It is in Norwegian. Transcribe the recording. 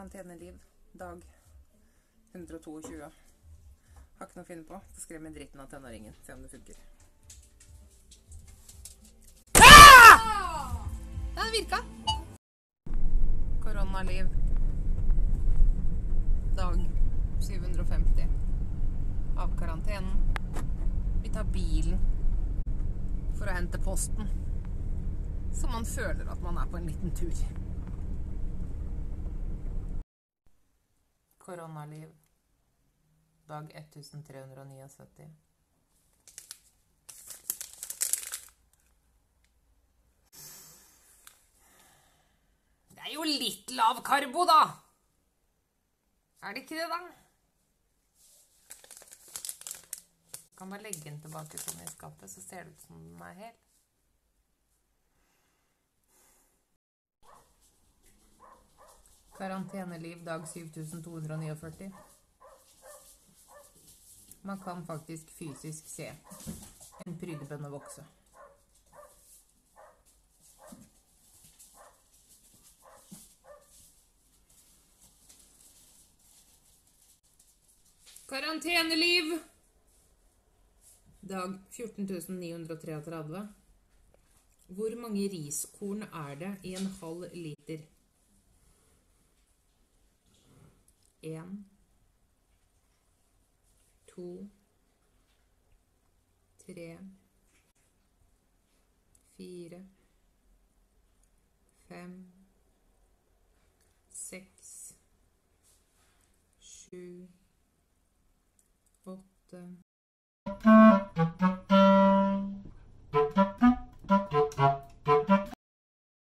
Karanteneliv, dag 122. Har ikke noe å finne på. Får skrive med dritten av tenåringen. Se om det funker. Den virka! Koronaliv. Dag 750. Av karantenen. Vi tar bilen for å hente posten. Så man føler at man er på en liten tur. Koronaliv. Dag 1379. Det er jo litt lav karbo, da! Er det ikke det, da? Kan bare legge den tilbake sånn i skapet, så ser det ut som den er hel. Karanteneliv, dag 7249. Man kan faktisk fysisk se en prydebønne vokse. Karanteneliv! Dag 14.933. Hvor mange riskorn er det i en halv liter? 1, 2, 3, 4, 5, 6, 7, 8